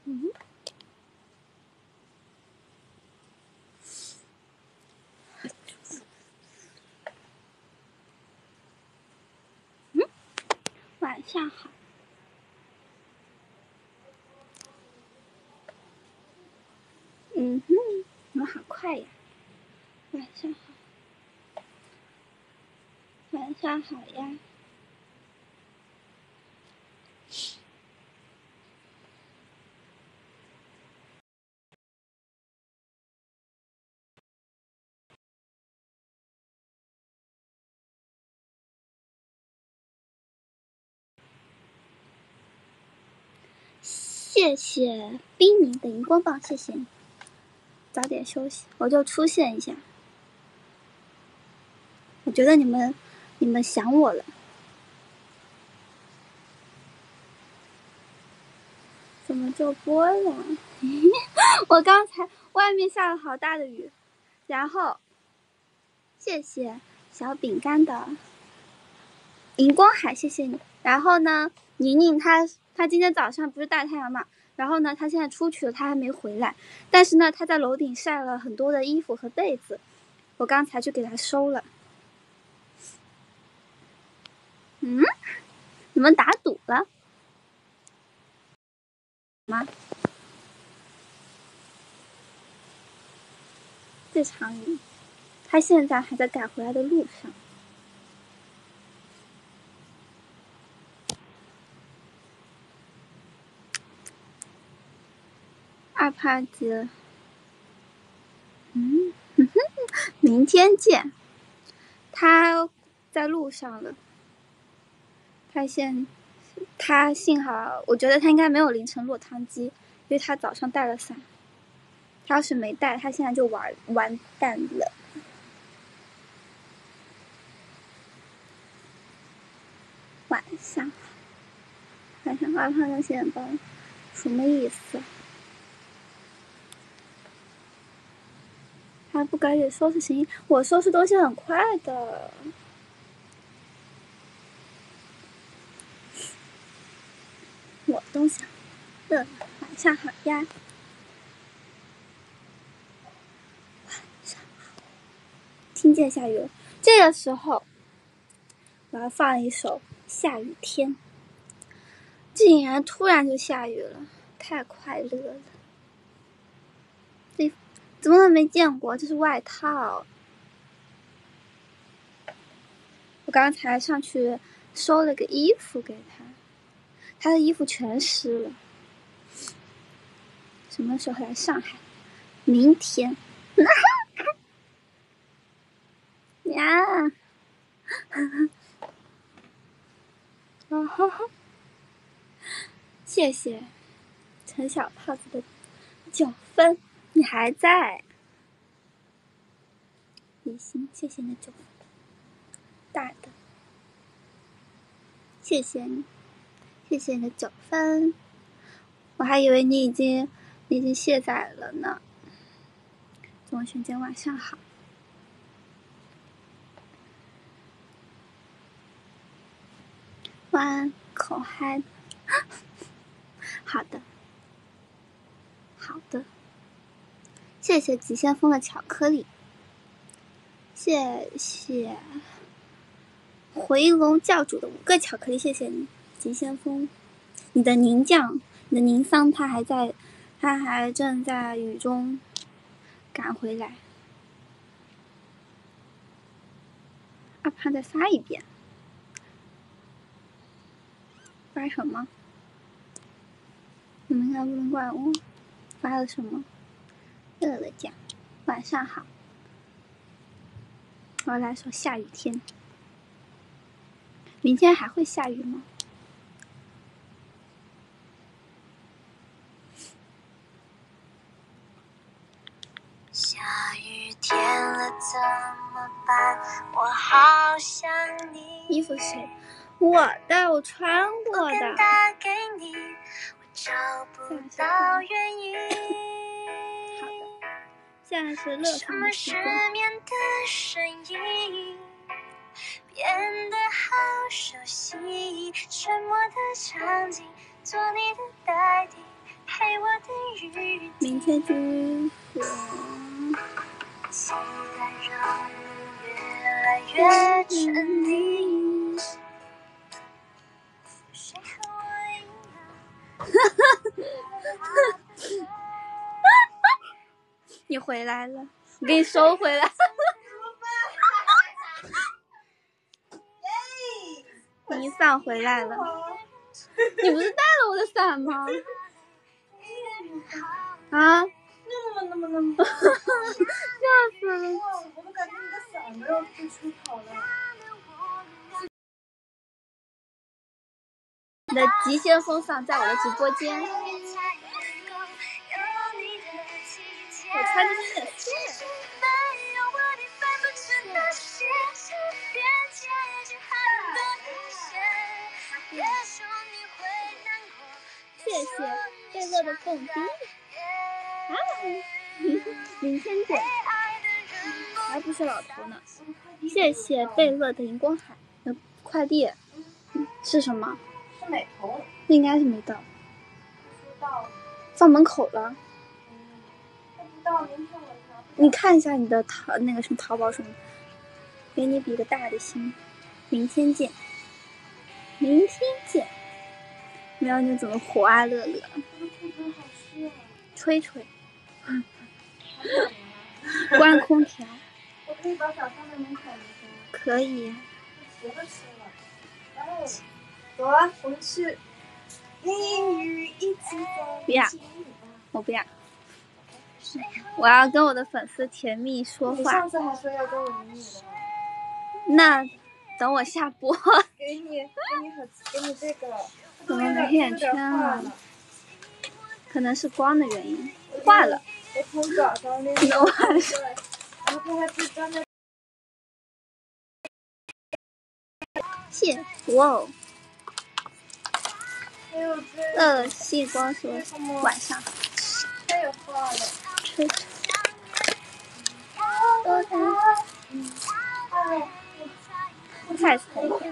晚上好。你们好快呀！晚上好。晚上好呀。谢谢冰凝的荧光棒，谢谢你。早点休息，我就出现一下。我觉得你们想我了。怎么就播了？我刚才外面下了好大的雨，然后谢谢小饼干的荧光海，谢谢你。然后呢，宁宁她今天早上不是大太阳嘛，然后呢，她现在出去了，她还没回来。但是呢，她在楼顶晒了很多的衣服和被子，我刚才去给她收了。你们打赌了吗？这场雨，她现在还在赶回来的路上。二帕姐，明天见。他在路上了。他幸好，我觉得他应该没有淋成落汤鸡，因为他早上带了伞。他要是没带，他现在就完蛋了。晚上二胖的显包什么意思？还不赶紧收拾行李？我收拾东西很快的。我东西晚上好呀。晚上好。听见下雨了，这个时候我要放一首下雨天。竟然突然就下雨了，太快乐了。这怎么都没见过，这是外套。我刚才上去收了个衣服给他，他的衣服全湿了。什么时候来上海？明天。呀，谢谢陈小胖子的9分，你还在。李欣，谢谢你的9分，大的，谢谢你，谢谢你的9分，我还以为你已经卸载了呢。总选姐晚上好。晚安，口嗨。好的，好的。谢谢急先锋的巧克力，谢谢回笼教主的5个巧克力，谢谢你，急先锋。你的宁酱，你的宁桑，他还正在雨中赶回来。二胖再发一遍。发什么？你们应该不能怪我。发了什么？乐乐酱，晚上好。我要来首下雨天。明天还会下雨吗？ 下雨天了怎么办？我好想你。 衣服谁？我的，我穿过的。 我打给你，我找不到原因。 好的，现在是乐什么失眠的声音变得好熟悉，沉默的场景，做你的代替，陪我的日记， 明天继续说。 期待让你越来越沉溺。谁和我一样？ 你回来了，我给你收回来。你伞回来了，你不是带了我的伞吗？啊？ 那么， 笑死了！ 我都感觉你的伞都要被吹跑了。 你的急先锋伞在我的直播间，我穿的是点线。谢谢贝乐的蹦迪啊！明天见，还不是老头呢。谢谢贝乐的荧光海的快递，是什么？ 是美瞳。 那应该是没到， 不知道。 放门口了。 不知道，明天我查。 你看一下你的那个什么淘宝什么，给你比个大的心。明天见，明天见。喵妞怎么活啊乐乐？吹吹，关空调。 我可以把伞放在门口吗？ 可以。 鞋都湿了。然后，走啊，我们去英语一起走。 不要，我不要。我要跟我的粉丝甜蜜说话。 你上次还说要跟我隐隐的。 那等我下播。 给你这个。 怎么没眼圈了？可能是光的原因，坏了。 我从早上那个晚上， 然后他还是专门。 谢哇哦。 还有这。 细光说晚上。 太有画了。 吹。太聪明。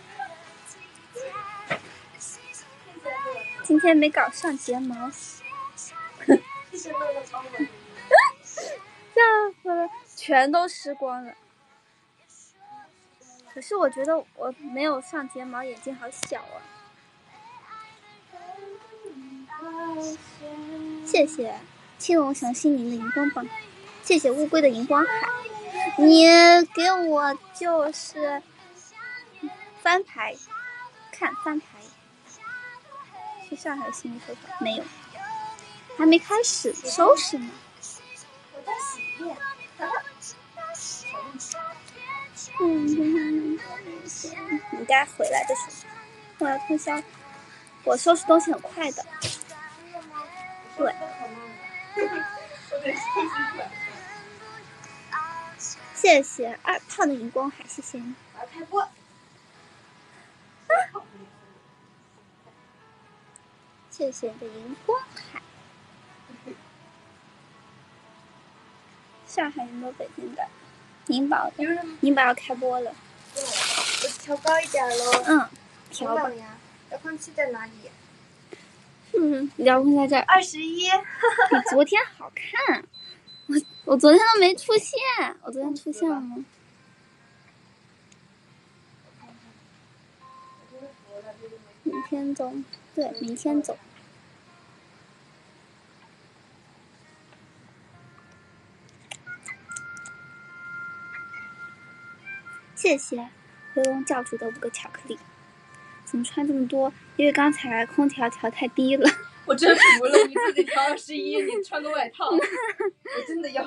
今天没搞上睫毛，笑死了，全都湿光了。可是我觉得我没有上睫毛，眼睛好小啊。谢谢青龙翔心灵的荧光棒，谢谢乌龟的荧光海。你给我就是翻牌，看翻牌。是上海新手法没有，还没开始收拾呢。 我在洗面。 你该回来的时候，我要通宵。我收拾东西很快的。对。谢谢2胖的荧光海，谢谢你。 开播。 谢谢你的荧光海。上海人都北京的，宁宝要开播了。 对，我调高一点喽。 调吧。 遥控器在哪里？ 遥控在这儿。 21。 比昨天好看。我昨天都没出现，我昨天出现了吗？明天走，对，明天走。谢谢回龙教主的5个巧克力。怎么穿这么多？因为刚才空调调太低了。 我真服了，你自己调21，你穿个外套，我真的要。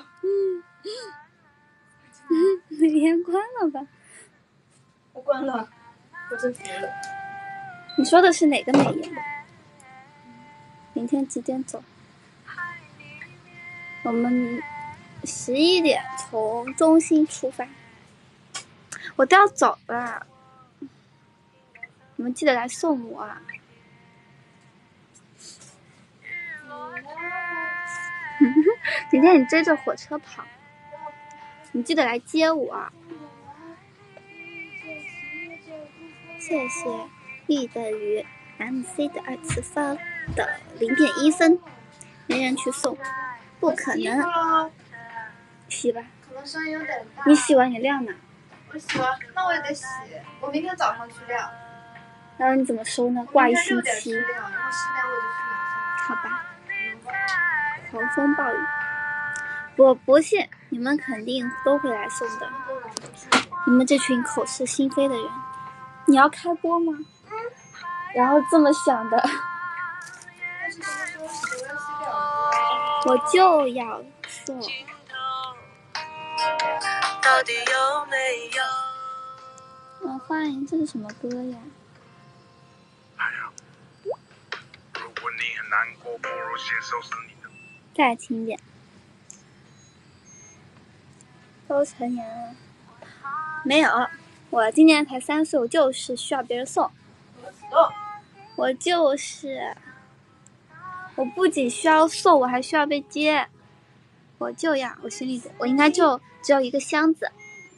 美颜关了吧？ 我关了，我真服了。 你说的是哪个美颜？明天几点走？我们11点从中心出发。我都要走了，你们记得来送我啊！今天你追着火车跑，你记得来接我。谢谢 E 等于 MC 的2次方的0.1分。 没人去送，不可能。洗吧， 可能声音有点大。 你洗完你晾哪？ 我洗完，那我也得洗。我明天早上去晾。 然后你怎么收呢？挂一星 6点期。 去晾，然后10点我就去拿。 好吧。狂风暴雨，我不信你们肯定都会来送的。你们这群口是心非的人，你要开播吗？然后这么想的。 但是什么时候洗？我要洗2个。 我就要送。 到底有没有？ 欢迎，这是什么歌呀？ 哎呀，如果你很难过，不如先收拾你的。 再轻点。都成年了。没有，我今年才3岁，我就是需要别人送。我就是，我不仅需要送，我还需要被接。我就要，我心里我应该就只有一个箱子。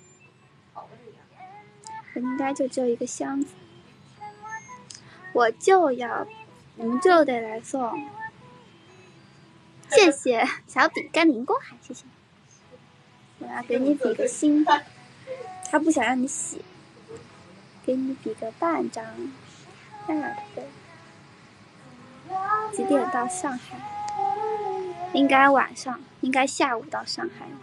我应该就只有一个箱子。我就要，你们就得来送。谢谢小饼干柠檬海，谢谢。我要给你比个心，他不想让你洗，给你比个半张。对。几点到上海？应该晚上，应该下午到上海。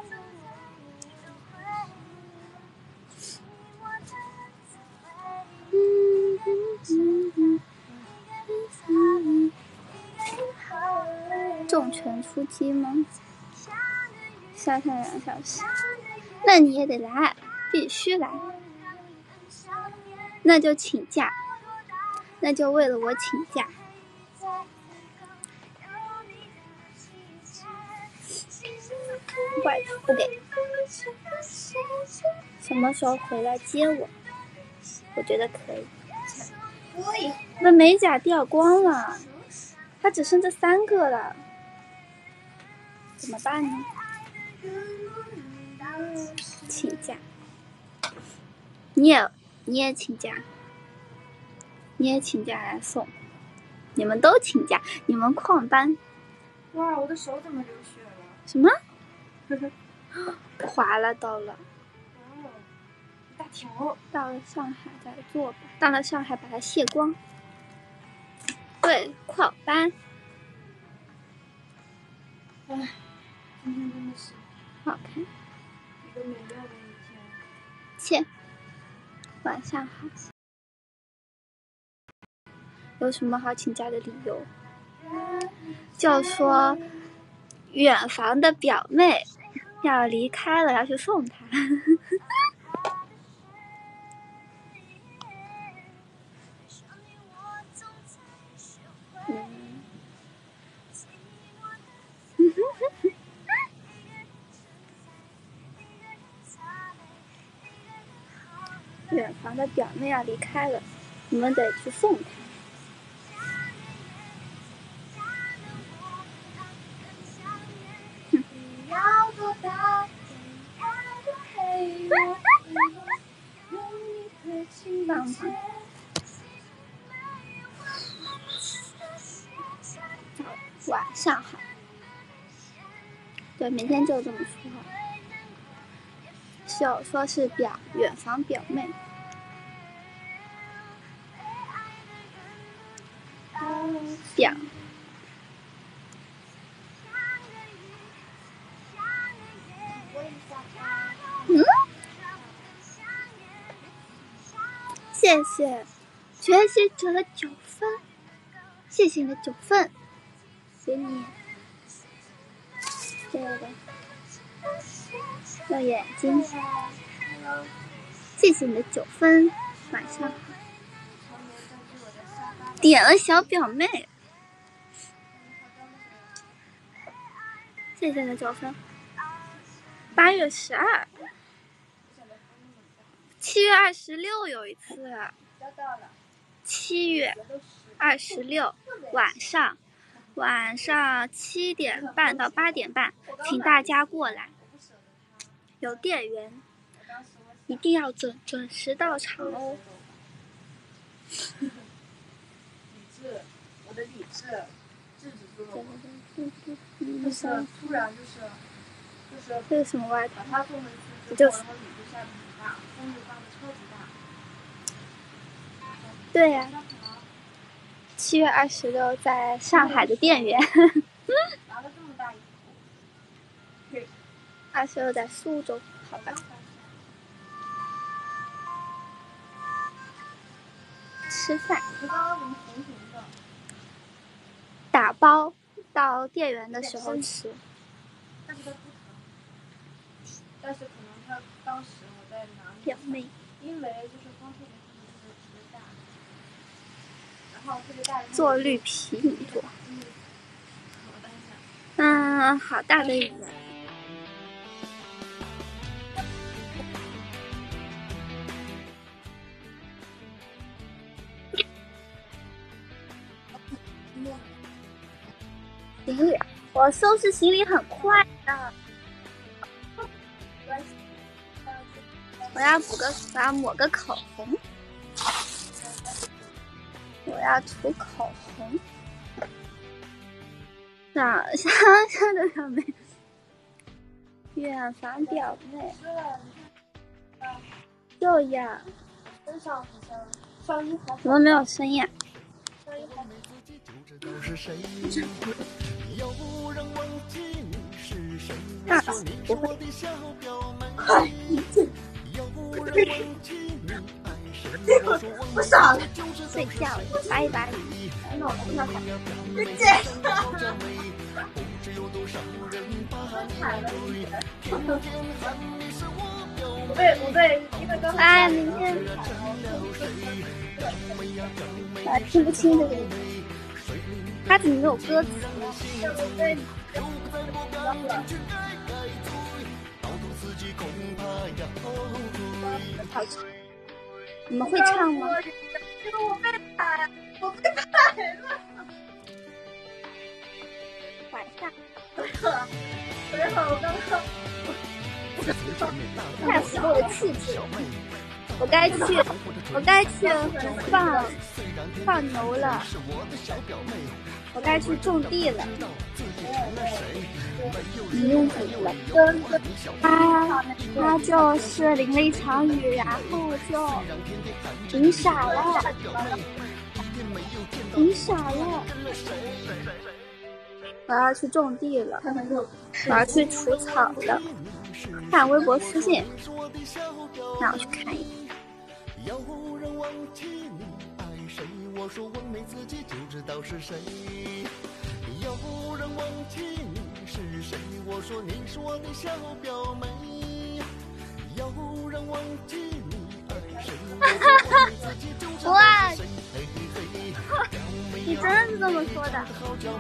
重拳出击吗？下探2小时，那你也得来，必须来。那就请假，那就为了我请假。不给。什么时候回来接我？我觉得可以。 可以。 我的美甲掉光了，它只剩这3个了，怎么办呢？请假。你也请假，你也请假来送，你们都请假，你们旷班。 哇，我的手怎么流血了？ 什么？划了到了。 大条。 到了上海再做吧，到了上海把它卸光。对，旷班。 唉，今天真的是好看。 一个美妙的一天。 切，晚上好。有什么好请假的理由？就说远房的表妹要离开了，要去送她。远房的表妹要离开了，你们得去送她。棒棒。晚上好。对，每天就这么说话。就说是远房表妹。表。谢谢学习者的9分，谢谢你的9分，给你这个用眼睛，谢谢你的9分，晚上好。点了小表妹，谢谢你的9分。8月12。7月26有一次，7月26晚上7点半到8点半，请大家过来，有店员，一定要准时到场哦。 理智，我的理智。 制止住了我。 就是突然这是什么外套？ 把他送回去就是之后，然后雨就下得很大，风就刮得超级大。 对呀、7月26在上海的店员拿了这么大一幅。 ，26在苏州，好吧。吃饭， 你刚刚怎么红红的？ 打包到店员的时候吃。 但是它不疼，但是可能他当时我在哪里？ 表妹， 因为就是风特别大，然后特别大。 做绿皮影座。 我等一下。 好大的雨。行李，我收拾行李很快的。我要抹个口红，我要涂口红。长相像的表妹，远房表妹，就呀， 身上好像上衣还怎么没有声音啊？啊，不会。 我傻了， 睡觉了，拜拜。 再见。我被，因为刚才哎，明天听不清这个，他怎么没有歌词？好唱，你们会唱吗？ 我被踩了。 晚上。 还好，我刚刚。 太死我的气质了！我该去放牛了，我该去种地了。你用什么了？他就是淋了一场雨，然后就淋傻了。我要去种地了，我要去除草了。看微博私信，让我去看一眼。有人忘记你爱谁，我说问你自己就知道是谁。有人忘记你是谁，我说你是我的小表妹。有人忘记你爱谁，我说问你自己就知道是谁。你真的是这么说的？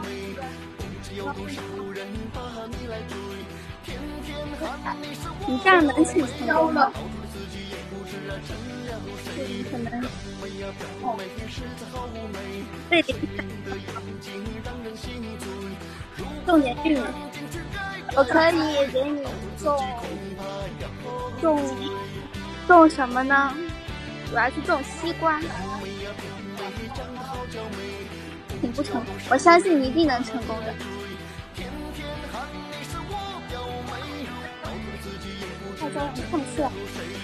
你这样能请成功吗？可能对，重点是你，我可以给你种什么呢？我要去种西瓜。挺不成功，我相信你一定能成功的。大家看出来。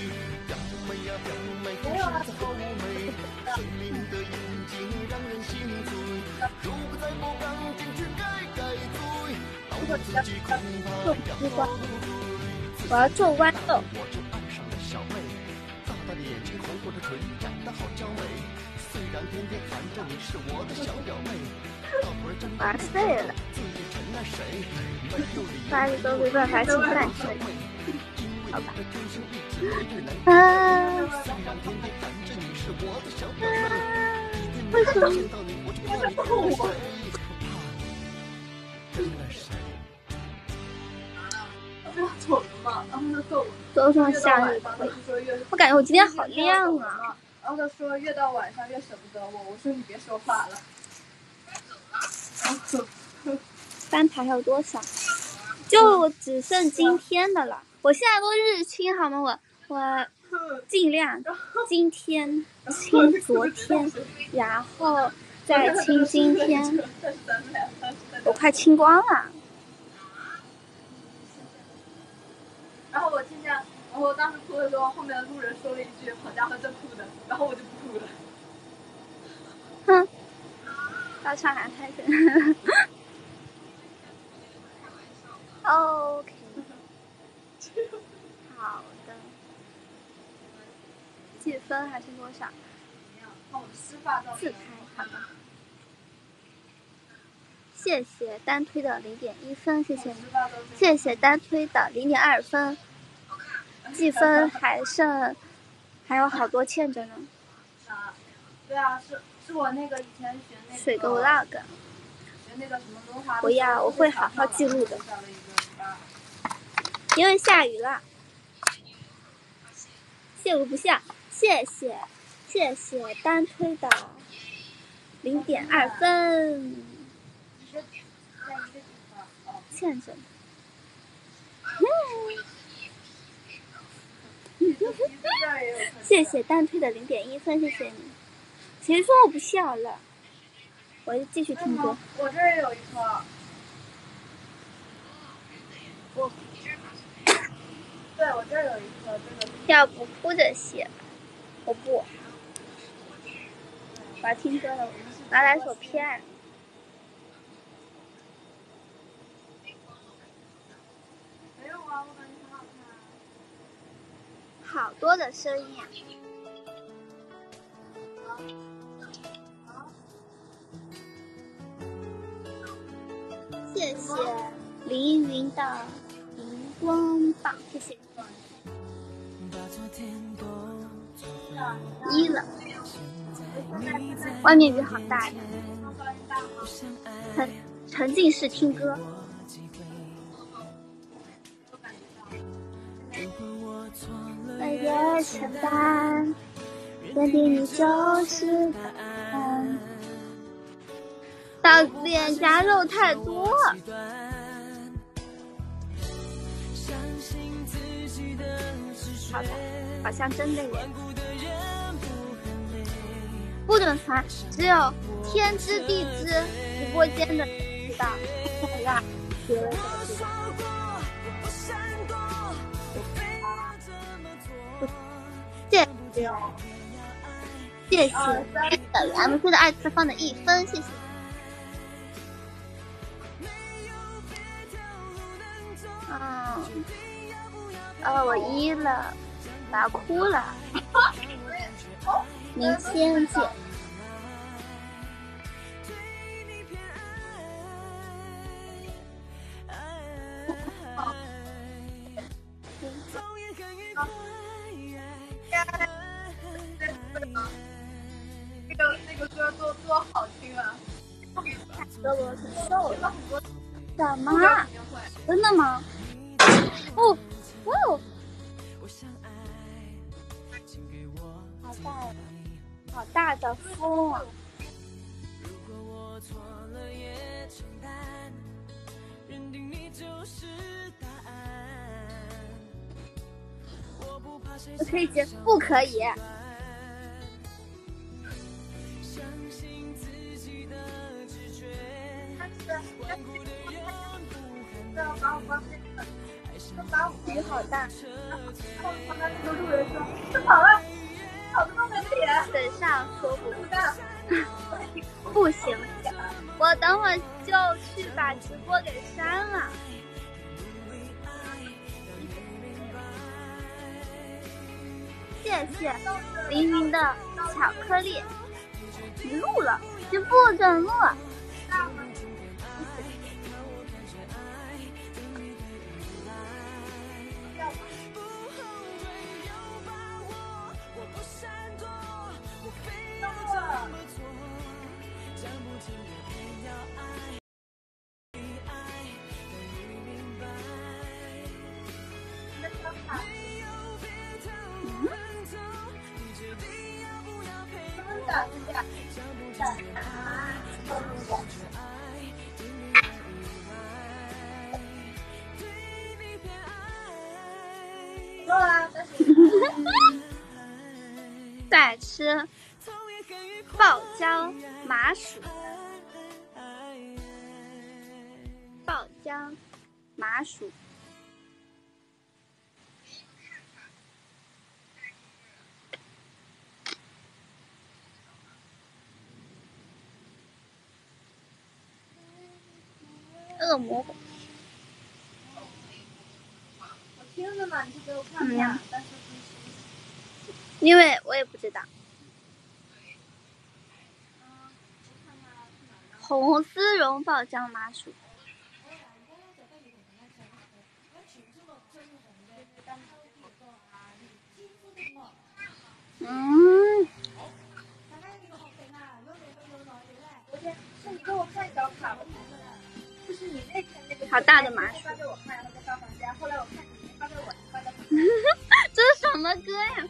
没有啊。种西瓜，我要种豌豆。我要睡了。发一个没办法请饭吃。好吧。为什么？ 丑的嘛，然后他说都这么向日葵，我感觉我今天好亮啊。 然后他说越到晚上越舍不得我，我说你别说话了。 翻牌还有多少？就只剩今天的了。我现在都日清好吗？我尽量今天清昨天，然后再清今天。 快清光了。 然后我听见，然后我当时哭的时候，后面的路人说了一句：“好家伙，真哭的。”然后我就不哭了。 哼，到上海拍的。OK， 好的。计分还是多少？ 看我的湿发照自拍，好的。谢谢单推的0.1分，谢谢你，谢谢单推的0.2分，计分还有好多欠着呢。 啊，对啊，是我那个以前学那个水个 vlog， 学那个什么文化。 我会好好记录的。因为下雨了，谢无不下，谢谢单推的0.2分。欠着呢。谢谢单推的0.1分，谢谢你。谁说我不笑了？我就继续听歌。 我这儿有一颗。对，我这儿有一颗这个。 要不哭着写？我不。我要听歌了，拿来首片。 没有啊，我感觉很好看。好多的声音啊！谢谢凌云的荧光棒，谢谢。1了，外面雨好大呀，沉浸式听歌。我也承担，认定你就是答案。到脸颊肉太多。好的，好像真的耶。不准传，只有天知地知直播间的人知道。呀，学了什么知道？谢谢等于 MC 的2次方的1分，谢谢。我1了，我要哭了。明天见。 那个歌多好听啊！ 哥哥挺瘦的。什么？真的吗？哦，哇哦！好大的风啊！我可以接，不可以。雨好大。 有路人说：“这跑了，跑这么远。” 等下说不行，我等会就去把直播给删了。谢谢凌云的巧克力。你录了，你不准录。再吃爆椒麻薯。 爆浆麻薯。恶魔果， 我听着呢，你就给我看看，但是因为我也不知道。红丝绒爆浆麻薯。嗯。 是你给我看小卡，就是你那天那个好大的麻薯。 发给我看，然后再发房间。后来我看你没发给我，你发给我。 这是什么歌呀？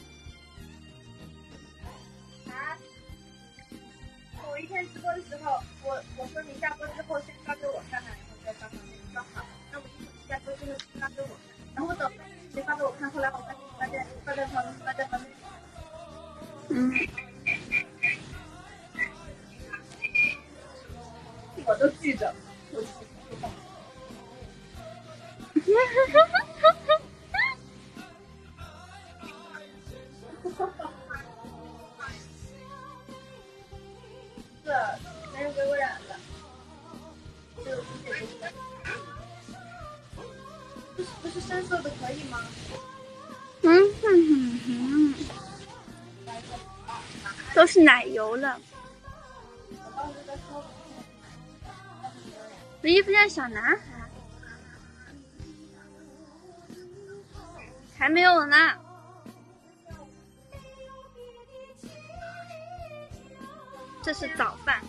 啊！我一天直播的时候，我说你下播之后先发给我看看，然后再发房间，你说好。那我一会儿下播之后先发给我看，然后等谁发给我看，后来我发在旁边。 嗯。 我都记着，我这没人给我染的，这个不是深色的可以吗？ 都是奶油了。我衣服像小男孩，还没有呢。这是早饭。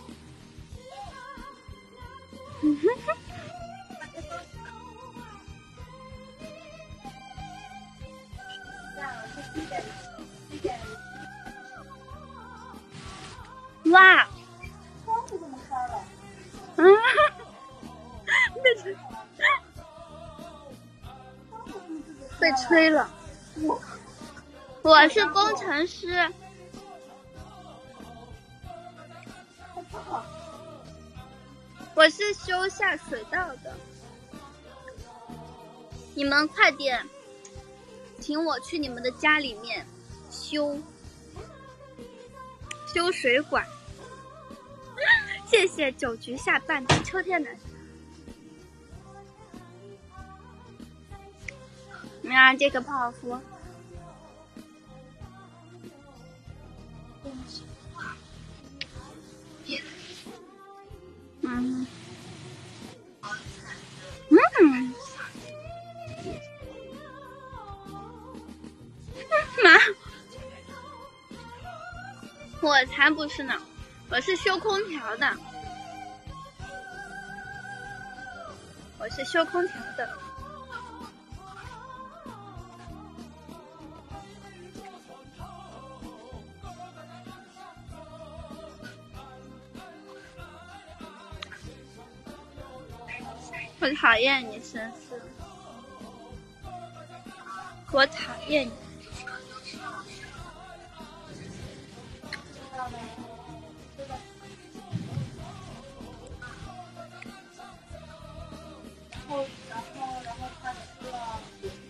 哇！ 窗户怎么开了？ 被吹了。我是工程师。我是修下水道的。你们快点请我去你们的家里面修水管。谢谢9局下半的秋天的。啊，这个泡芙。我才不是呢，我是修空调的。我是修空调的。我讨厌你绅士，我讨厌你。 然后他吃了。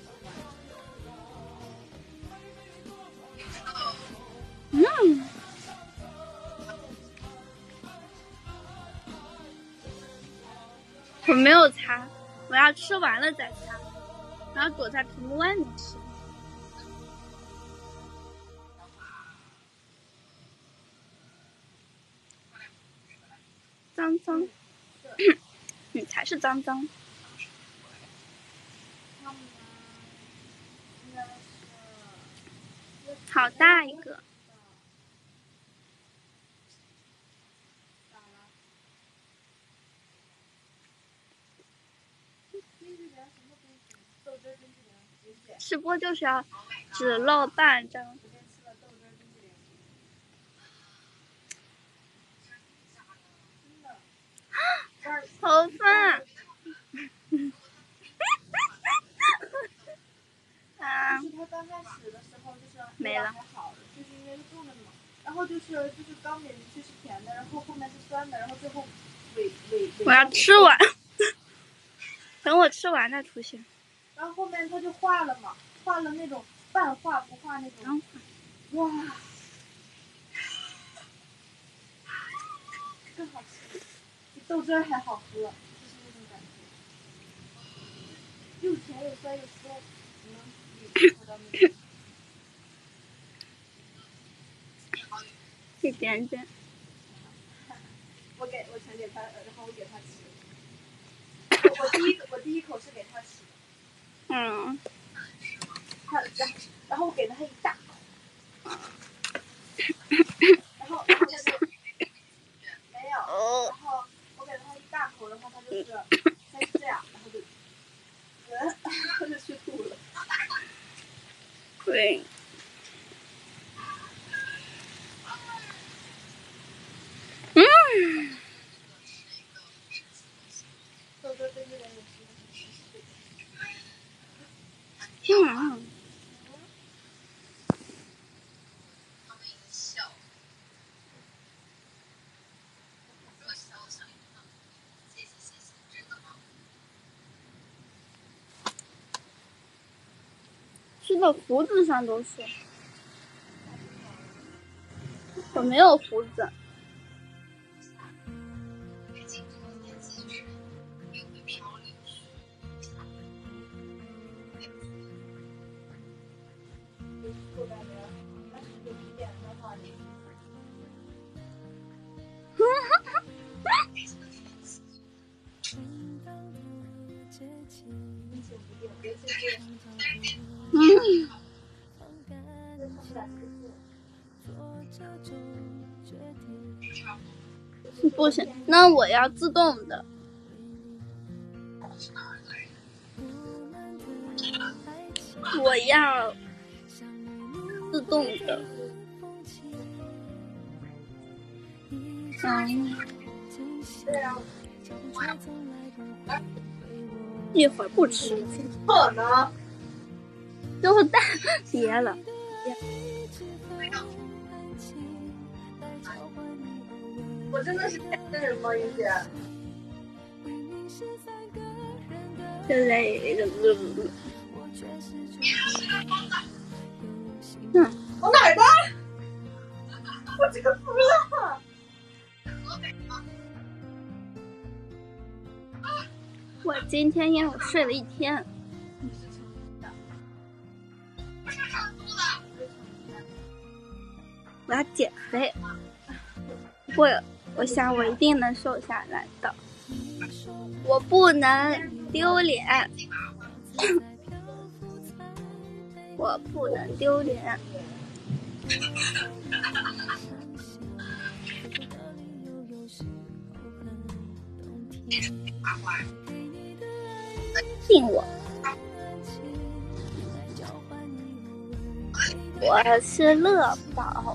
我没有擦，我要吃完了再擦，然后躲在屏幕外面吃。脏脏，你才是脏脏。好大一个。吃播就是要只露半张。头发。啊。 他刚开始的时候就是没了。 还好，就是因为是冻着的嘛。然后就是刚点进去是甜的，然后后面是酸的，然后最后尾。 我要吃完。 等我吃完再出现。 然后后面他就画了嘛，画了那种半画不画那种。哇，更好吃，比豆汁还好喝，就是那种感觉，又甜又酸又鲜，你能体会到那种。 一点点。 我全给他，然后我给他吃。我第一口是给他吃的。 嗯。 然后我给了他一大口。然后他就没有，然后我给了他一大口，然后他就是先是这样，然后就，他就去吐了。 对。 豆哥对这个也是。 吃的胡子上都是。我没有胡子。不行，那我要自动的。我要自动的。一会儿不吃， 可能就会带别了。 我真的是太真人吗，云姐？ 之类的。 我哪儿的？我这个服了。 我今天因为我睡了一天。我要减肥。我想我一定能瘦下来的。我不能丢脸。我不能丢脸。信我。我是乐宝。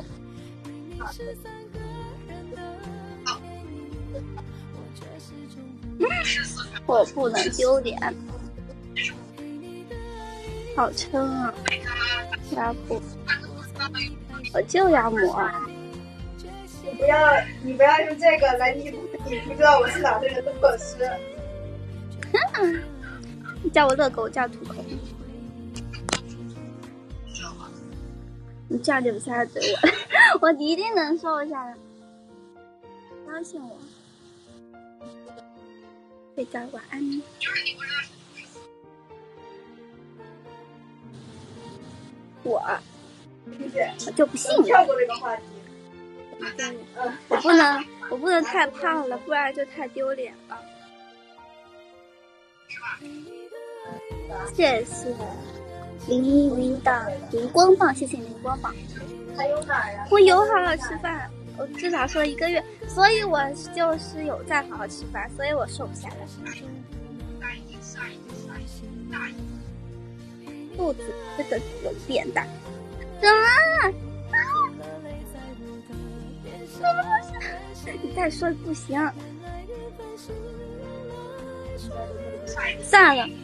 我不能丢脸。好撑啊！要不我就要抹。 你不要用这个来弥补你不知道我是哪的人的损失。 你叫我乐狗，我叫土狗。你这样就不下嘴我，我一定能瘦下来。相信我。睡觉晚安。我就不信你。 跳过这个话题。 我不能太胖了，不然就太丢脸了。谢谢林的荧光棒，谢谢荧光棒。 还有哪儿啊？ 我有好好吃饭，我至少说1个月，所以我就是有在好好吃饭，所以我瘦不下来。肚子真的有变大。怎么？你再说不行。算了。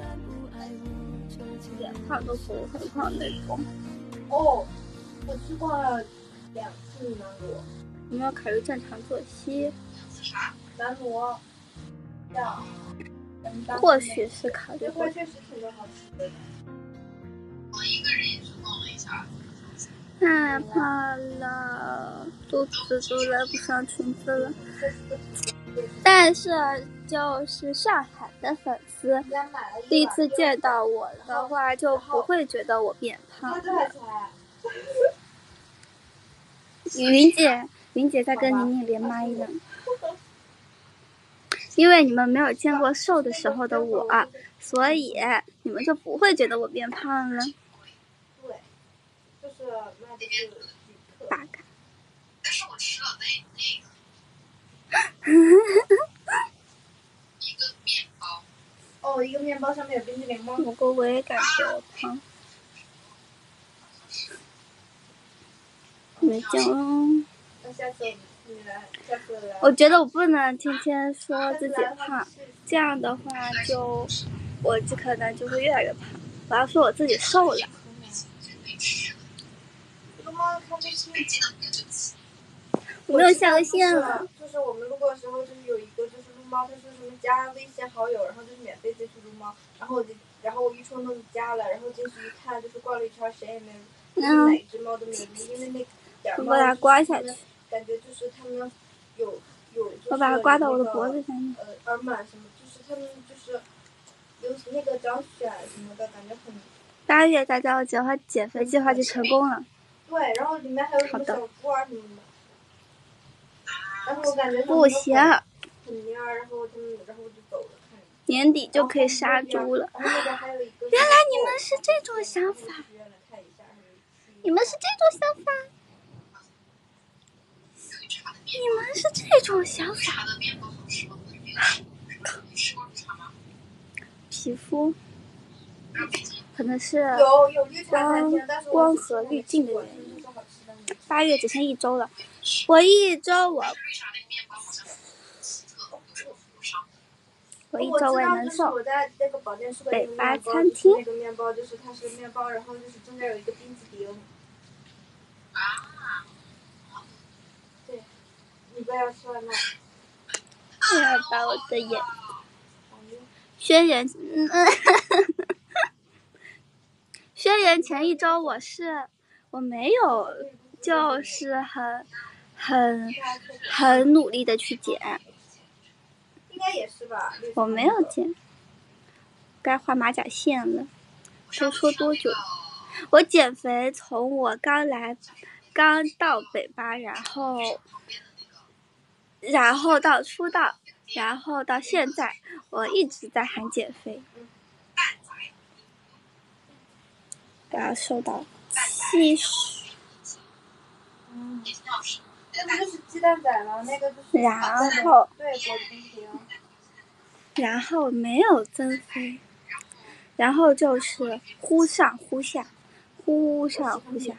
脸胖都不会很胖那种。 哦，我去过了2次南锣。 有没有考虑正常作息？ 南锣或许是考虑过这块。确实挺多好吃的。 我一个人也是逛了一下。 太胖了，肚子都来不上裙子了。但是就是上海的粉丝第一次见到我的话，就不会觉得我变胖了。云姐在跟宁宁连麦呢，因为你们没有见过瘦的时候的我，所以你们就不会觉得我变胖了。 对，就是卖的是大概。 但是我吃了那个一个面包。 哦，一个面包上面有冰淇淋吗？ 不过我也感觉我胖。没讲。 那下次你来，下次来。 我觉得我不能天天说自己胖，这样的话我就可能就会越来越胖。我要说我自己瘦了。 这个猫看不清。 我没有下个线了。 就是我们录播的时候，就是有一个就是撸猫，他说什么加微信好友，然后就是免费进去撸猫，然后我一冲动就加了，然后进去一看，就是逛了一圈，谁也没有，哪只猫都没有撸，因为那点猫。 我把它刮下去。 感觉就是他们有。 我把它刮到我的脖子上面。 耳螨什么，就是他们就是有那个长癣什么的，感觉很。 8月大家计划减肥计划就成功了。 对，然后里面还有什么小猪啊什么的。然后我感觉不行。 很蔫，然后我就走了。 年底就可以杀猪了。原来你们是这种想法。你们是这种想法。你们是这种想法。皮肤可能是光合滤镜的原因。8月只剩1周了，我一周我也能瘦。 我在那个保健室的北巴餐厅那个面包，就是它是面包，然后就是中间有一个冰淇淋。对，你不要吃外卖。 我要把我的眼轩辕轩辕前1周我没有就是很努力的去减。 应该也是吧。 我没有减，该画马甲线了。都说多久？我减肥从我刚到北巴，然后到出道，然后到现在，我一直在喊减肥。我要瘦到70。 那个就是鸡蛋仔了，那个就是。 然后。 对，果冰淇淋。 然后没有增肥，然后就是忽上忽下，忽上忽下。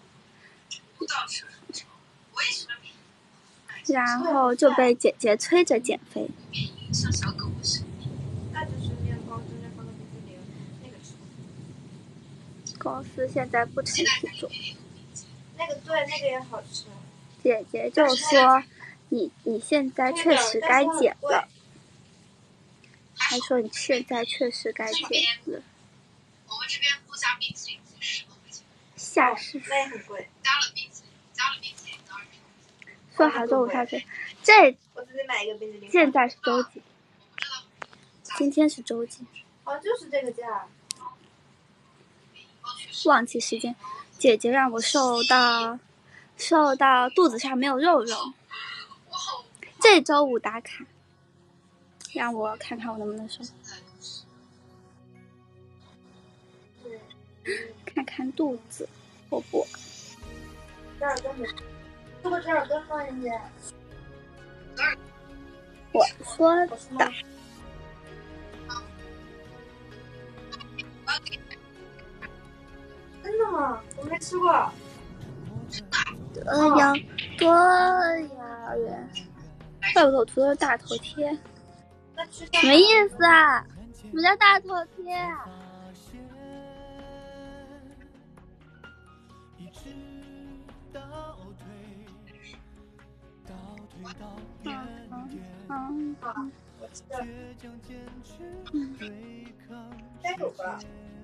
然后就被姐姐催着减肥。 那就是面包中间放个冰淇淋，那个吃。 公司现在不承许做。 那个对，那个也好吃。 姐姐就说你现在确实该减了。她说你现在确实该减了。 我们这边不加冰淇淋10多块钱。 下市。 那也很贵。 加了冰淇淋当然。 说好周五下去。 我自己买一个冰淇淋。 现在是周几？今天是周几？ 哦，就是这个价。 忘记时间。姐姐让我瘦到肚子上没有肉肉。这周5打卡，让我看看我能不能瘦。看看肚子，我不。 折耳根，这个折耳根放进去。 我说的。 真的吗？我没吃过。 多遥远！怪不得我涂的是大头贴。什么意思啊？什么叫大头贴啊？ 我吃的3口吧。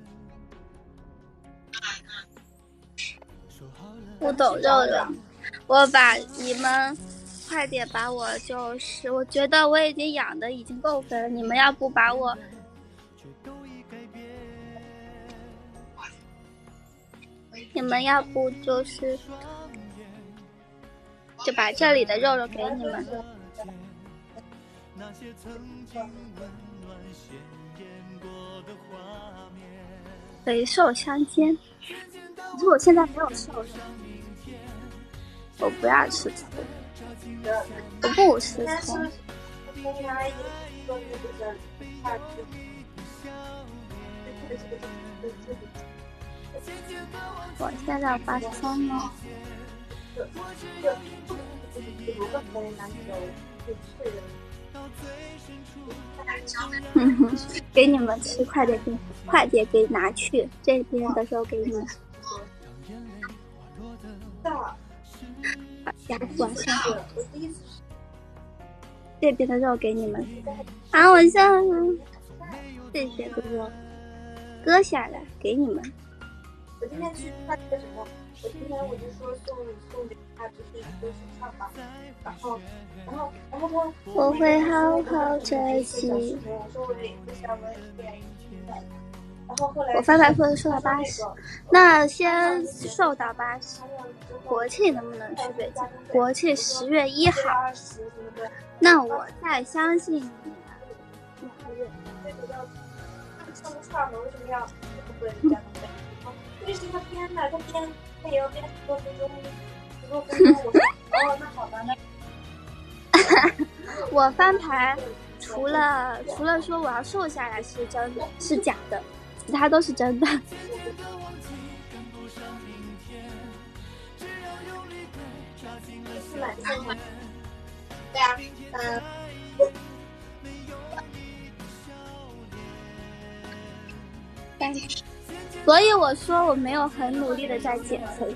不懂肉肉，我把你们快点把我就是我觉得我已经养的已经够肥了，你们要不把我就是就把这里的肉肉给你们，肥瘦相间。可是我现在没有瘦，我不要吃葱，我不吃葱。我现在83了。给你们吃，快点给拿去，这边的肉给你们。好家伙，晚上这边的肉给你们。啊，我现在这边的肉割下来给你们。 我今天去看那个什么，我就说送给他就是一个手串吧，然后他我会好好珍惜。 我说我也不想问然后后来我翻说瘦到80，那先瘦到80。国庆能不能去北京？国庆10月1号，那我再相信你们2个月。 送个串嘛，为什么要不会加东北？因为是他编的，他也要编10多分钟，我说哦，那好吧，那我翻牌，除了说我要瘦下来是假的，其他都是真的。 对啊， 所以我说我没有很努力的在减肥，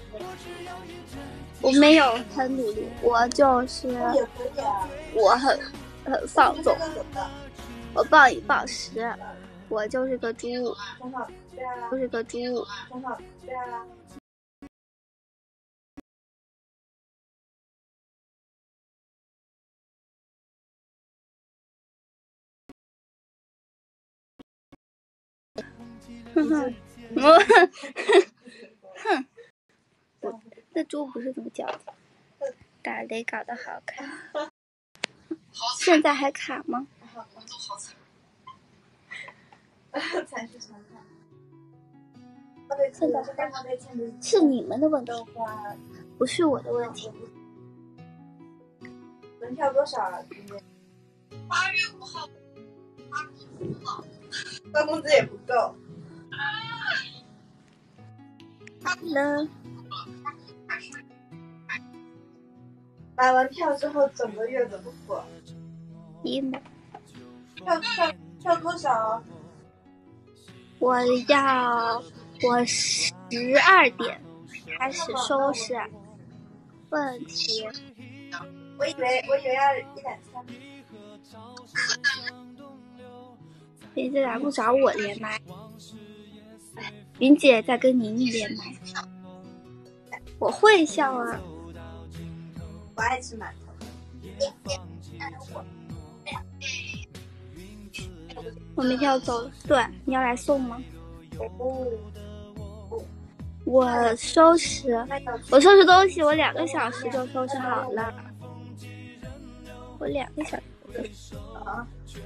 我没有很努力，我就是我很放纵，我暴饮暴食，我就是个猪，就是个猪。哼，那猪不是这么叫的，打雷搞得好看。现在还卡吗？ 我都好惨，才是常态。 现在是你们的问题，不是我的问题。 门票多少啊？今天 8月5号发工资了， 发工资也不够。 Hello， 买完票之后整个月怎么过？票多少？ 我12点开始收拾。问题， 我以为要123。 林姐咋不找我连麦？林姐在跟宁宁连麦。我会笑啊。 我爱吃馒头。 我明天要走了，对，你要来送吗？我收拾东西，我2个小时就收拾好了。我2个小时就收拾好了。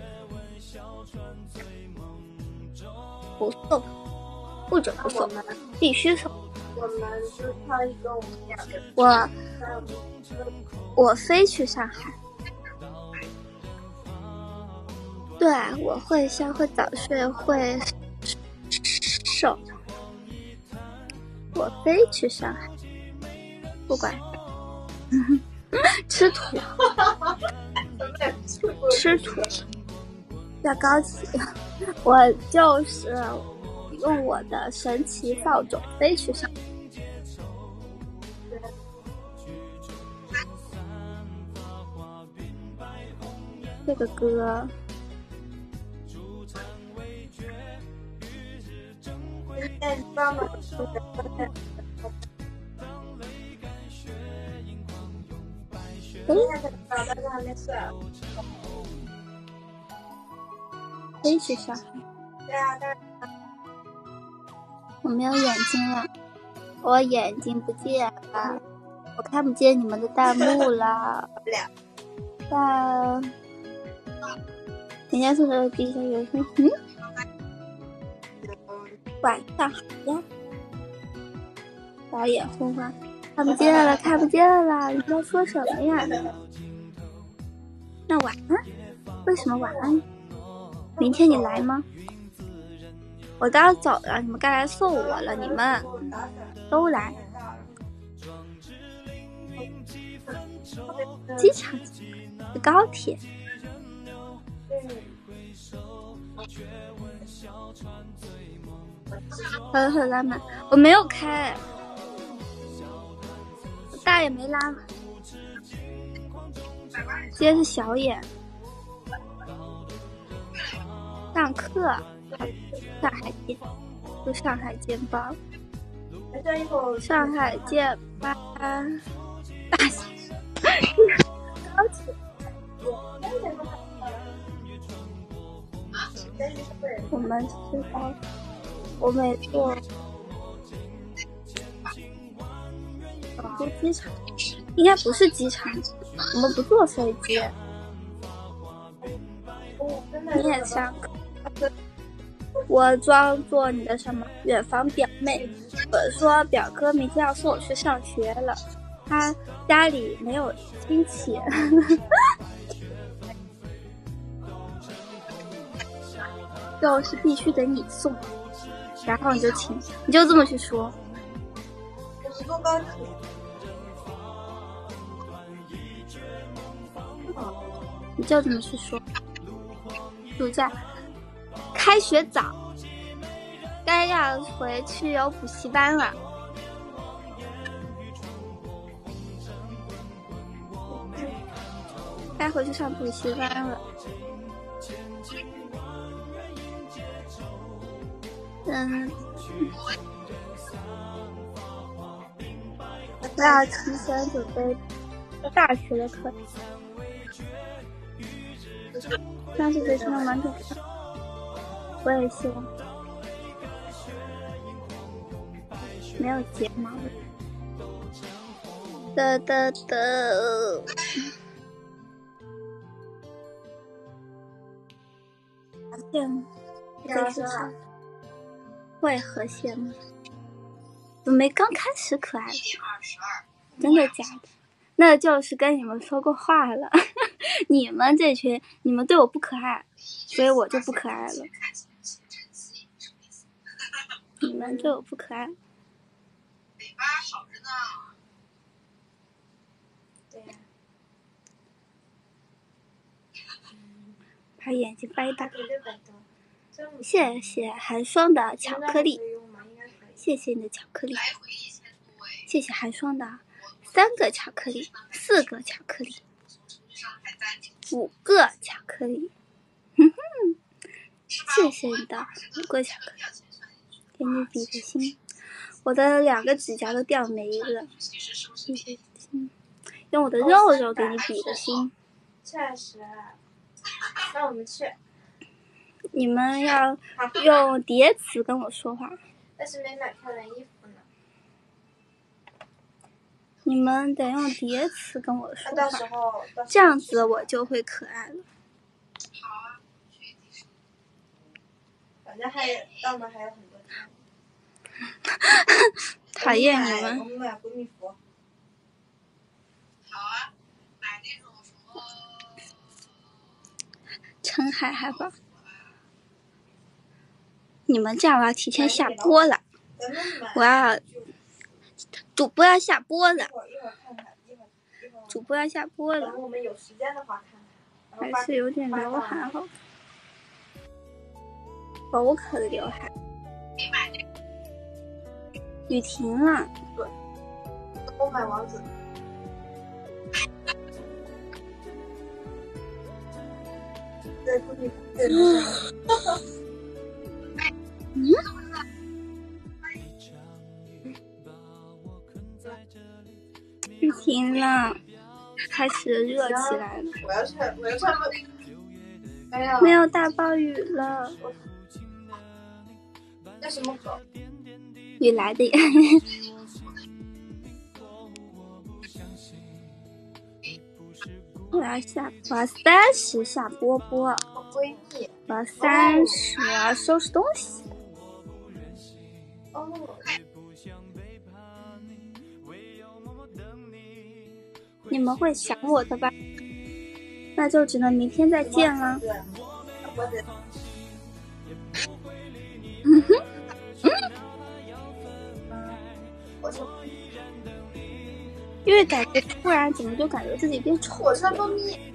不送，不准不送，必须送。 我们就挑一个我们2个。 我飞去上海。对，我会笑，会早睡，会瘦。我飞去上海，不管吃土，吃土要高级。我就是用我的神奇扫帚飞去上海。 这个歌。 专门可以去上海。 对啊， 我没有眼睛了，我眼睛不见了，我看不见你们的弹幕了。但人家说的第一个月份，晚上好呀，打眼昏花，看不见了，看不见了，你在说什么呀？那晚安？为什么晚安？明天你来吗？我都要走了，你们该来送我了，你们都来。机场、高铁。很拉满，我没有开，我大也没拉满。今天是小眼，上课，上海见，就上海见吧，上海见吧，大高铁。我们是高，我每坐坐机场，应该不是机场，我们不坐飞机。你也上课，我装作你的什么远房表妹。我说表哥明天要送我去上学了，他家里没有亲戚。就是必须得你送，然后你就这么去说。 我是坐高铁。 你就这么去说。暑假开学早，该要回去有补习班了。该回去上补习班了。我要提前准备大学的课程，但是这能完全上。我也希望没有睫毛的线在学校会和谐吗？怎么没刚开始可爱了？真的假的？那就是跟你们说过话了。你们这群，你们对我不可爱，所以我就不可爱了。你们对我不可爱。 尾巴好着呢。 对呀。 把眼睛掰大。谢谢寒霜的巧克力，谢谢你的巧克力，谢谢寒霜的3个巧克力，4个巧克力，5个巧克力，谢谢你的5个巧克力，给你比个心，我的2个指甲都掉没了，用我的肉肉给你比个心。 确实，那我们去。 你们要用叠词跟我说话。 但是没买漂亮衣服呢。 你们得用叠词跟我说话， 到时候这样子我就会可爱了。 好啊， 反正到那还有很多天。 讨厌你们。 我们买闺蜜服。 好啊，买那种什么。 陈海海吧。你们这样我要提前下播了，我要主播要下播了，主播要下播了， 我们有时间的话看， 还是有点刘海好，狗可的刘海，雨停了， 对，我买王子。 对，估计对。 停了，开始热起来了。 我要穿没有没有大暴雨了， 那什么狗？ 雨来的呀。我要30下波波， 我闺蜜。 我要30，我要收拾东西。 哦。 你们会想我的吧？那就只能明天再见了。因为感觉突然怎么就感觉自己变丑了。 我穿蜂蜜。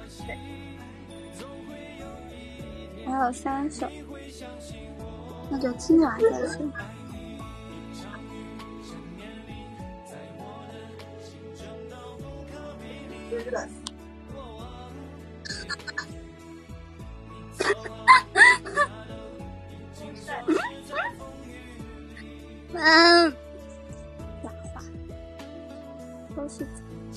还有3首，那就今晚再说。讲话都是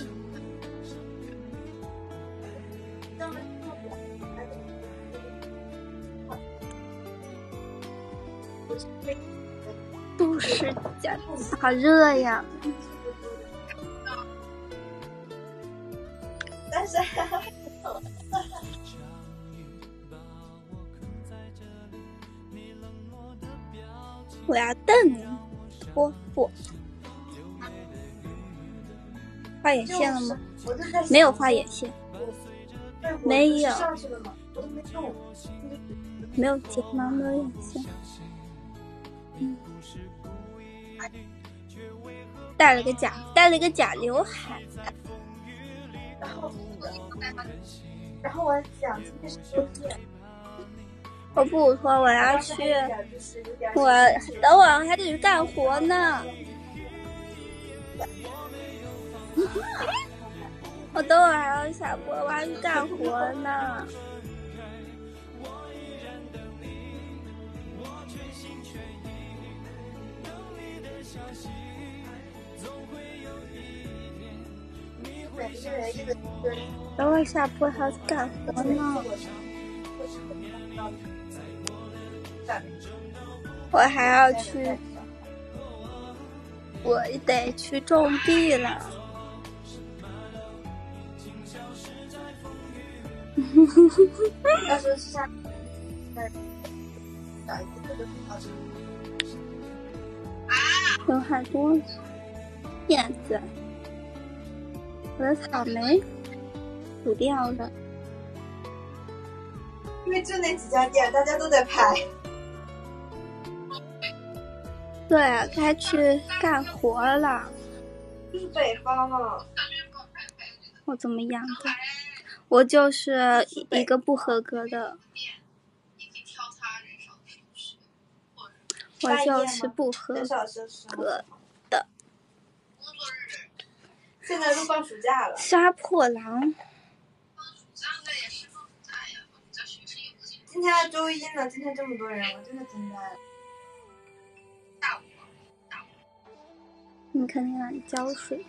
都是假的，好热呀！ 但是我要瞪波波。画眼线了吗？没有画眼线，没有。没有睫毛，没有眼线。戴了个假刘海。 然后我想今天是周日。 我不说，我要去，等会儿还得去干活呢。我等会儿还要下播，我还去干活呢。等会儿下播还要去干活呢。我还要去，我得去种地了。 到时候下， 有很多叶子，我的草莓煮掉了。 因为就那几家店，大家都在拍。 对啊，该去干活了。 就是北方啊。 我怎么样的？我就是一个不合格的。我就是不合格的。 现在都放暑假了。 杀破狼。 今天周一呢，今天这么多人，我真的惊呆了。 你肯定让你浇水。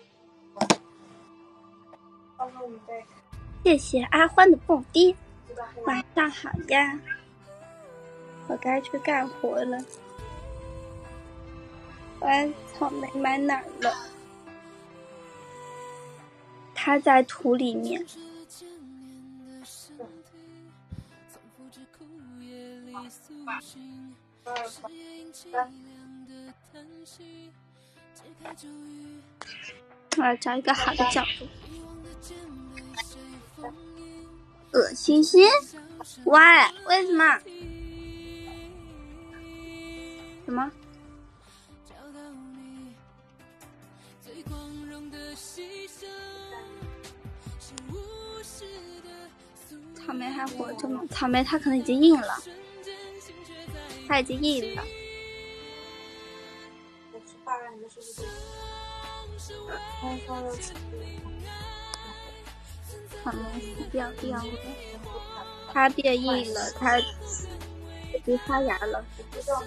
谢谢阿欢的蹦迪，晚上好呀！我该去干活了。我把草莓埋哪儿了？它在土里面。我要找一个好的角度。恶心心 ？Why？ 为什么？什么？草莓还活着吗？草莓它可能已经硬了，它已经硬了。 我去爸爸，你们是不是？ 草莓死掉了。 他变异了，他鼻发芽了。 不知道。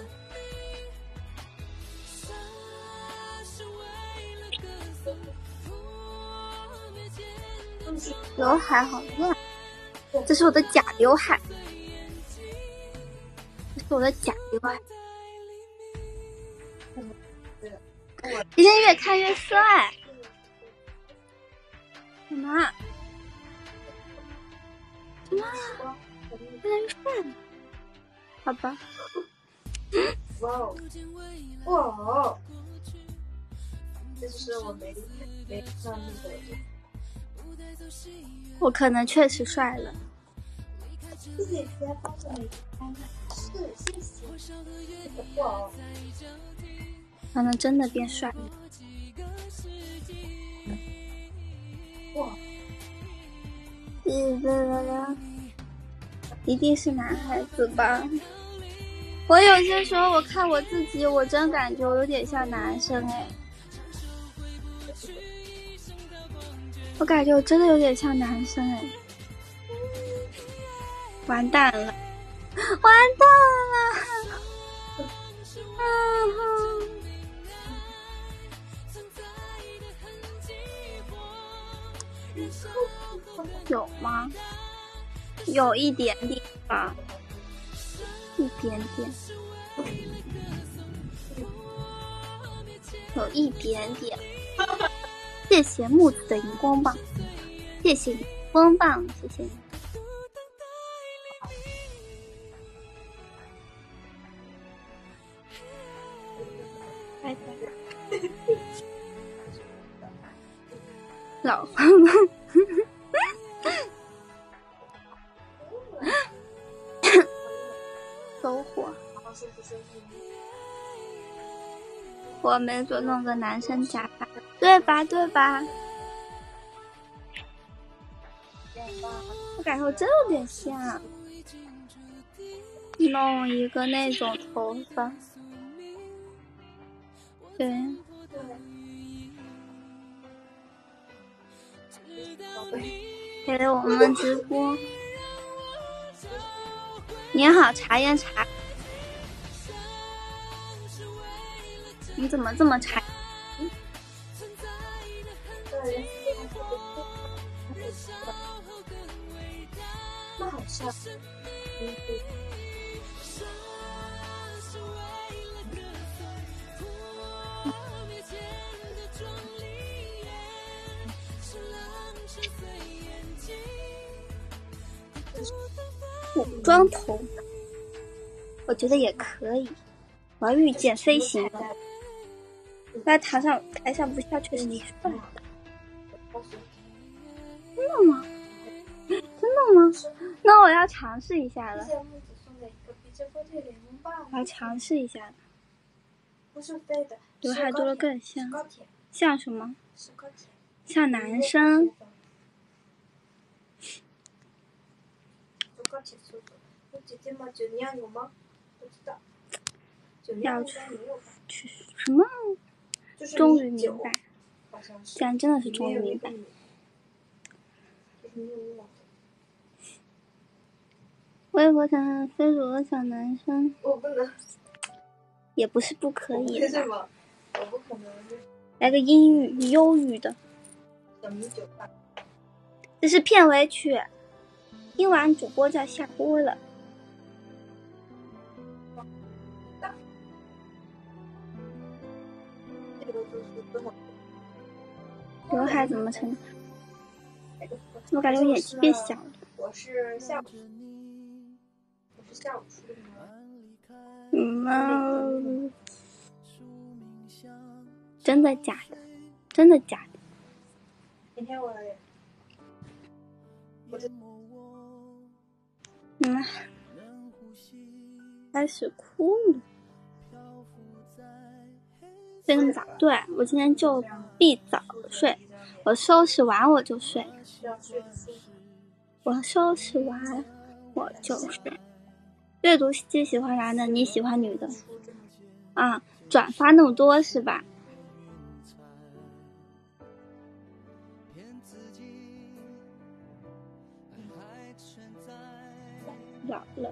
刘海好乱，这是我的假刘海，这是我的假刘海。今天越看越帅，什么？什么？越来越帅了？好吧。 哇哦，哇哦，这就是我没看那个。 我可能确实帅了。 谢谢大家帮我是谢谢。哇哦， 可能真的变帅了。 哇， 一定是男孩子吧？我有些时候我看我自己，我真感觉我有点像男生哎。我感觉我真的有点像男生哎，完蛋了，完蛋了！有吗？有一点点吧，一点点，有一点点。谢谢木子的荧光棒，谢谢荧光棒，谢谢你。拜拜。老花吗？走火。我们就弄个男生假发，对吧？对吧？我感觉我真有点像，弄一个那种头发，对。给我们直播。你好，茶烟茶。你怎么这么茶？ 那好像。 古装头，我觉得也可以。我要御剑飞行了，在台上不下确实挺帅的。真的吗？真的吗？那我要尝试一下了。我要尝试一下了。 不是飞的， 刘海多了更像。像什么？像男生。 姐姐吗？9年有吗？不知道。 要去什么？终于明白，竟然真的是终于明白。微博上非主流小男生， 我不能， 也不是不可以的。 为什么？我不可能。 来个阴郁忧郁的。这是片尾曲。听完主播就要下播了。刘海怎么成？我感觉我眼睛变小了。 我是下午出的。 真的假的？真的假的？ 今天我开始哭了。睡那么早？对，我今天就必早睡，我收拾完我就睡。我收拾完我就睡。阅读机喜欢男的，你喜欢女的？啊，转发那么多是吧？ 老了。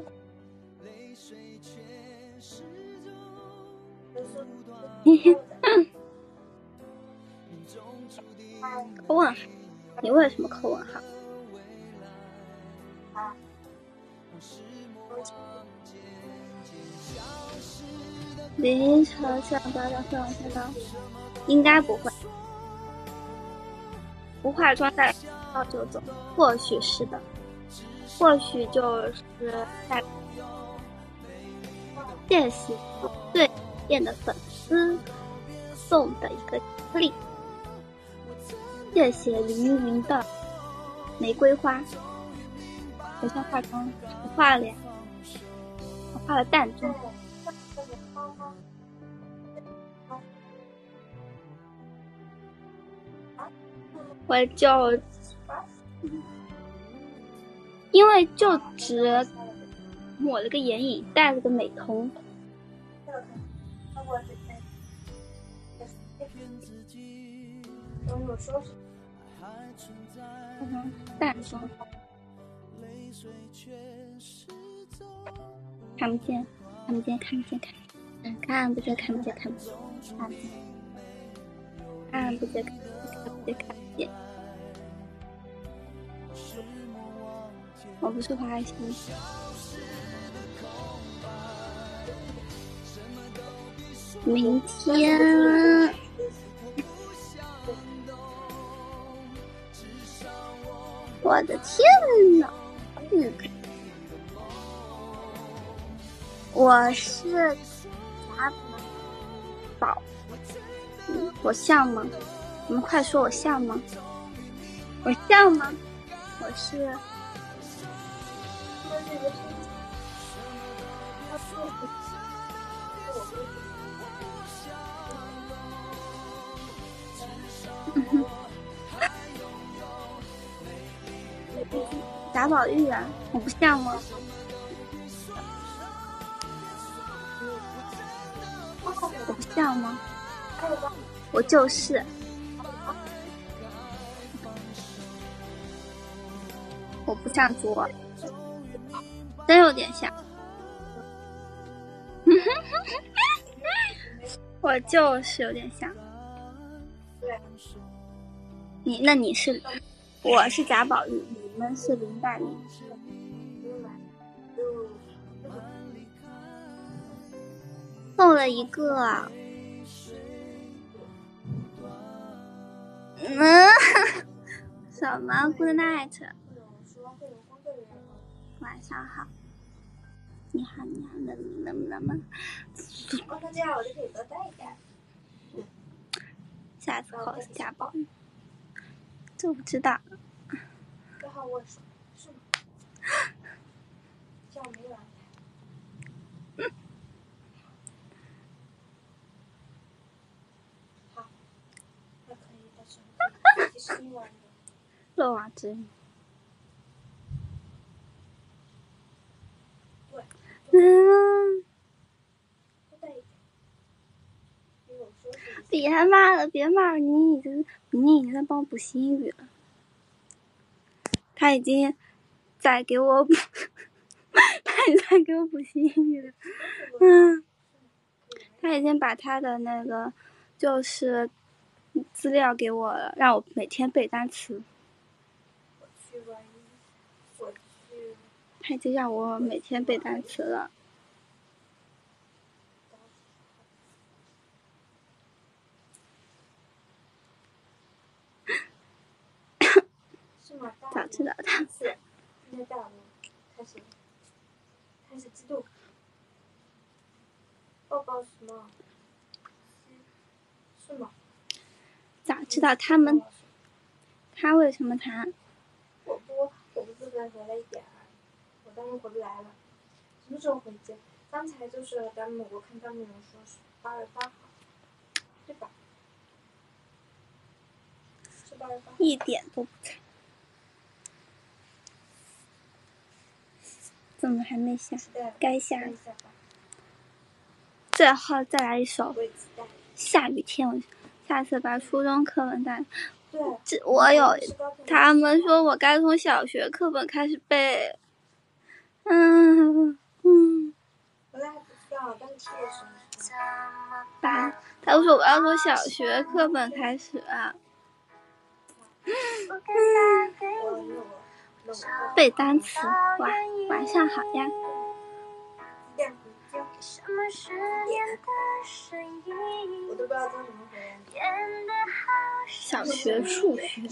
扣问号？你为什么扣问号？凌晨下班到上下班，应该不会。不化妆带到就走，或许是的，或许就是在谢谢对店的粉丝送的一个巧克力，谢谢凌云的玫瑰花。我先化妆，我画了脸，我画了淡妆。我就因为就只抹了个眼影，戴了个美瞳。淡妆，看不见，看不见，看不见，看不见，看不见，看不见，看不见，看不见，看不见，看不见，看不见。我不是花心。明天我的天哪！我是贾宝，我像吗？你们快说我像吗？我像吗？我是。贾宝玉啊，我不像吗？我不像吗？我就是。我不像猪，真有点像。我就是有点像。那你是，我是贾宝玉，你们是林黛玉。送了一个，什么 ？Good night。晚上好。你好，你好，能吗？ 那这样我就可以多带一点。 下次考试贾宝玉，这不知道。 然后我是吗？这样没完。好，那可以的时候，其实你玩的。 漏网之鱼。别骂了，别骂了，你已经在帮我补新语了。他已经在给我补，新语了。他已经把他的那个就是资料给我了，让我每天背单词。他已经让我每天背单词了。早知道他。 现在大了，开始激动。抱抱什么？是吗？ 早知道他们，他为什么谈？ 我不是才回来一点儿，我当然回不来了。什么时候回去？刚才就是我看弹幕有说是8月8号，对吧？是8月8号。 一点都不差。怎么还没下？该下了。最后再来一首《下雨天》，我下次把初中课本带。他们说我该从小学课本开始背， 我还不知道，但是听我说。 8，他说我要从小学课本开始啊。背单词，哇，晚上好呀。 我都不知道叫什么回来。 小学数学。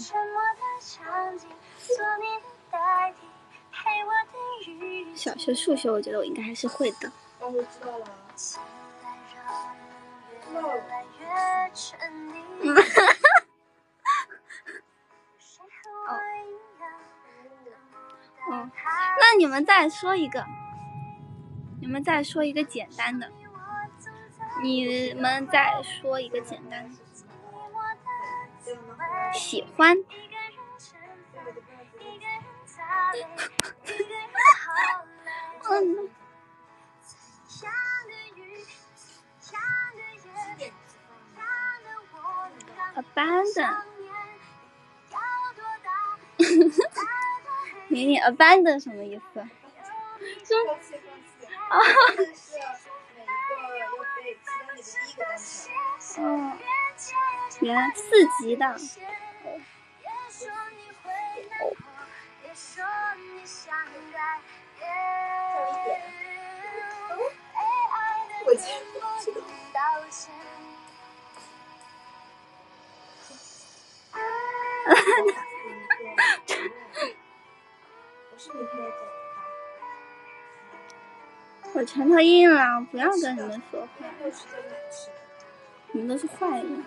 小学数学，我觉得我应该还是会的。 我知道了。 哦，那你们再说一个，简单的。喜欢。abandon 妮妮 abandon 什么意思？原来4级的。 我记得。 我拳头硬了，不要跟你们说话。你们都是坏人。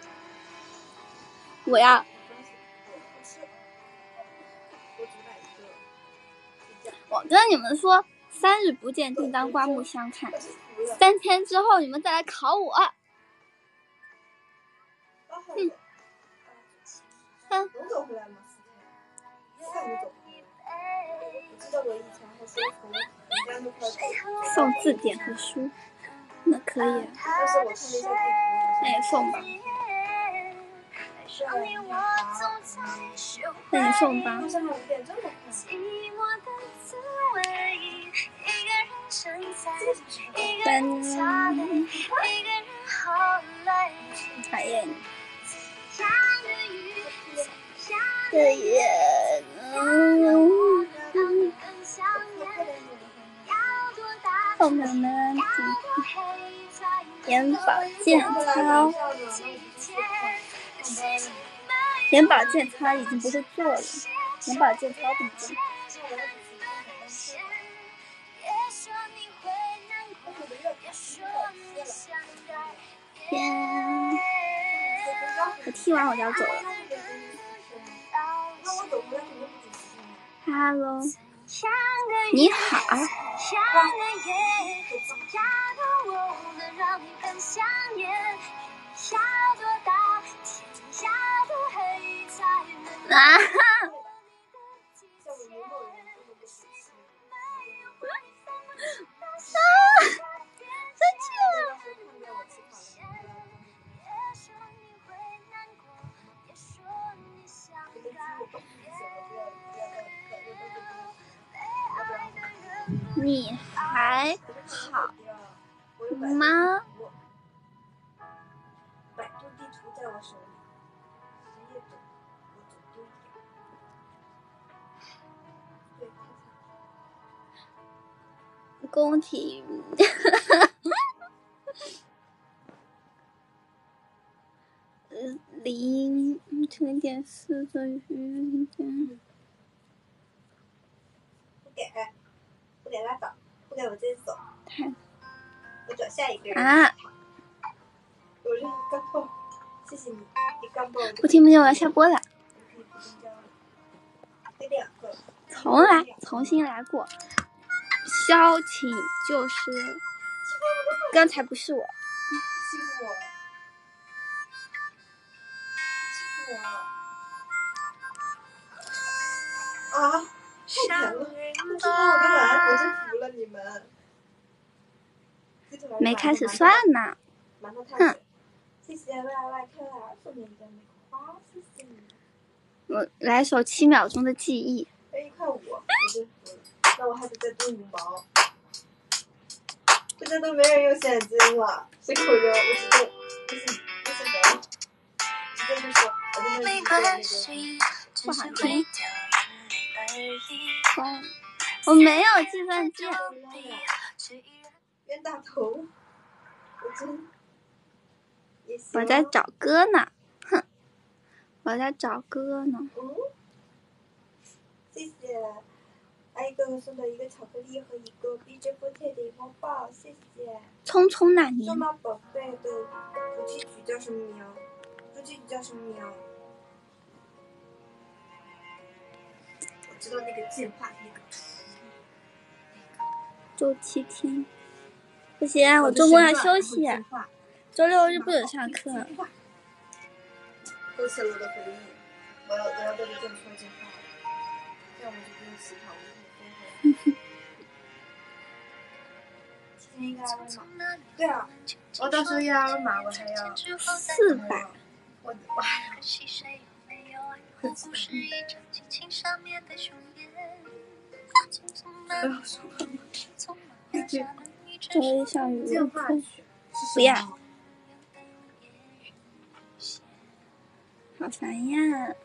我要。我跟你们说，3日不见，定当刮目相看。3天之后，你们再来考我。 能走回来吗？4天。我感觉走不回来。我记得我以前还说从你家那块送字典和书，那可以。 但是我看了一下地图， 那也送吧。那你送吧。 好像5点这么快。 讨厌你。对耶。后面呢？眼保健操。眼保健操已经不会做了。眼保健操怎么做？我踢完我就要走了。Hello， 你好。啊！生气了。你还好吗？ 百度地图在我手里，谁也走，我走丢一点。对， 宫体0.4等于0.。 不给拉倒，不给我直接走。我找下一个人。 啊！ 我让你干爆，谢谢你，你干爆。 不听不见，我要下播了。 这2个。 重新来过。萧晴就是刚才不是我。 欺负我。啊！太甜了！不知道我就来，我就服了你们。 没开始算呢。 哼。谢谢 YY 看来送你的玫瑰花，谢谢你。 我来首7秒钟的记忆。 1.5，我就服了。 那我还得再炖羽毛。现在都没人用现金了，随口扔，我是人，直接就说，我在那里做那个。 不好听。我没有计算机。 冤大头， 我在找歌呢，哼，我在找歌呢。 谢谢。还有一个送的一个巧克力和一个 BJ4T 的荧光棒，谢谢。 匆匆那年。 数码宝贝的主题曲叫什么名？主题曲叫什么名？我知道那个进化那个。 周7天。不行，我周末要休息。周6日不准上课。 勾起了我的回忆，我要在这正说进化了，这样我就不用洗头。提前一个二维码。对啊，我到时候要二维码，我还要 400。 我还要。 周一上语文课。不要。好烦呀！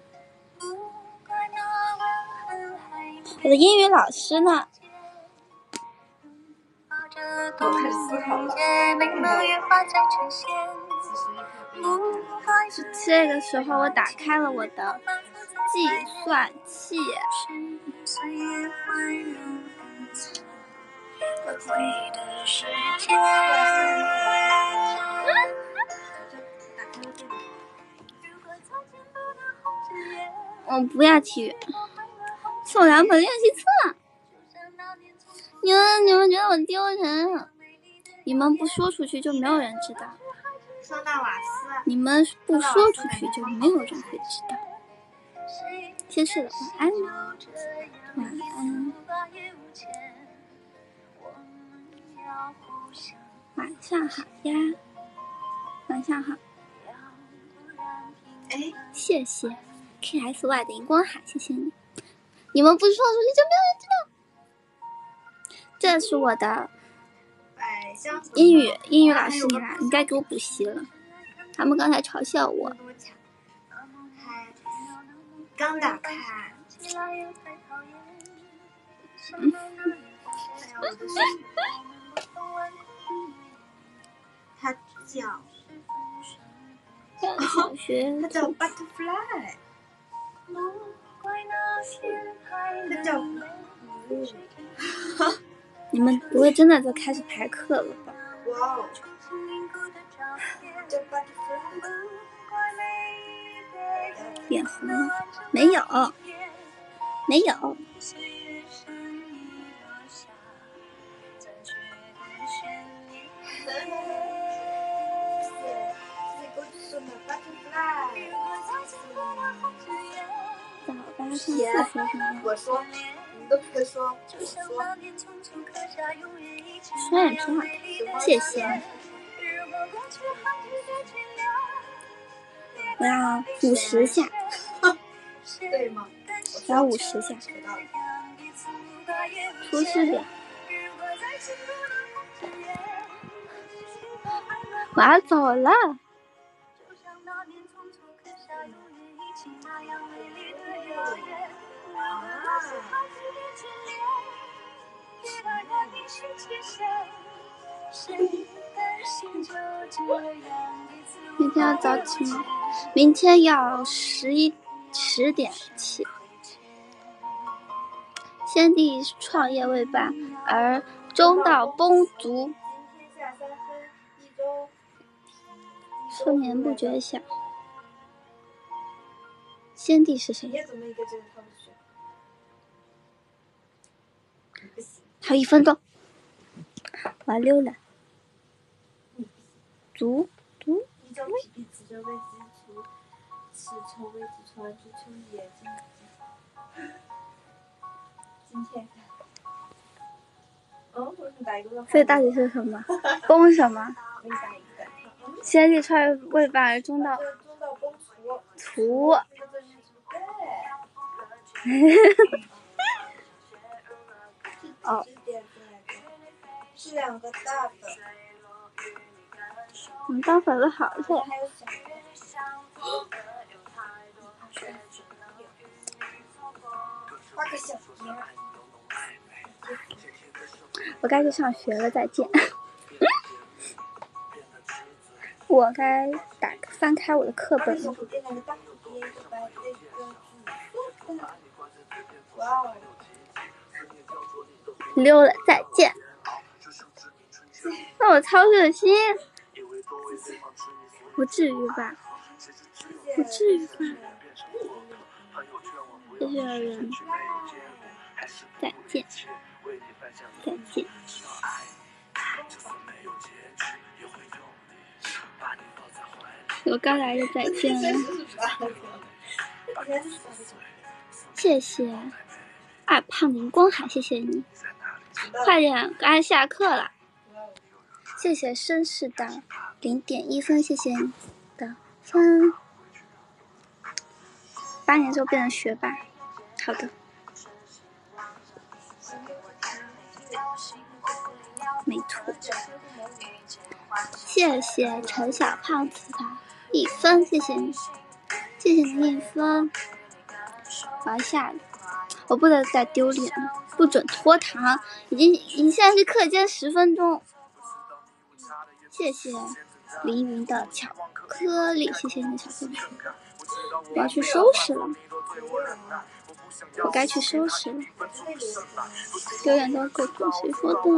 我的英语老师呢？ 我开始思考了。 这个时候我打开了我的计算器。我不要体育，送2本练习册。你们觉得我丢人？你们不说出去就没有人知道。 桑纳瓦斯。 你们不说出去就没有人会知道。先睡了，晚安。晚安。晚上好呀。晚上好。 哎， 谢谢 KSY 的荧光海，谢谢你。你们不说出去就没有人知道。这是我的英语老师，你该给我补习了。他们刚才嘲笑我。 刚打开。他叫。 小学。 他叫 Butterfly。他叫。 你们不会真的就开始排课了吧？ 哇哦！ 脸红了？没有，没有。早吧，上次说什么？ 我说，你都别说，我说。 双眼皮好看，谢谢。我要50下。 对吗？ 我要50下。出师表。我要走了。明天要早起吗？明天要10点起。先帝创业未半，而中道崩殂。睡眠不觉晓。先帝是谁？还有1分钟，我要溜了。足。 依照皮皮此者为基础，此求为基础而追求也。今天。 所以到底是什么？崩什么？先帝创业未半而中道崩殂。 哦， 是2个大的。 我们当粉丝好累。 还有小的。画个小边。 我该去上学了，再见。我该翻开我的课本了。溜了，再见。那我操碎了心，不至于吧？不至于吧？谢谢人，再见，再见。我刚来就再见了，谢谢。爱胖荧光海，谢谢你，快点，赶紧下课了。谢谢绅士的0.1分，谢谢你的分。8年之后变成学霸，好的。没错。谢谢陈小胖子的1分，谢谢你，谢谢你1分。我要下了，我不能再丢脸了，不准拖堂，已经现在是课间10分钟。谢谢凌云的巧克力，谢谢你的巧克力。我要去收拾了，我该去收拾了。9点多够不？谁说的？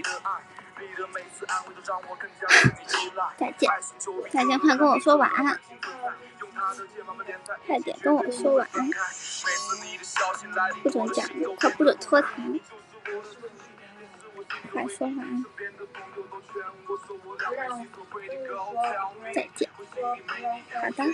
再见，再见，快跟我说晚安。快点跟我说晚安，不准讲，快不准拖堂，快说晚安。再见。好的。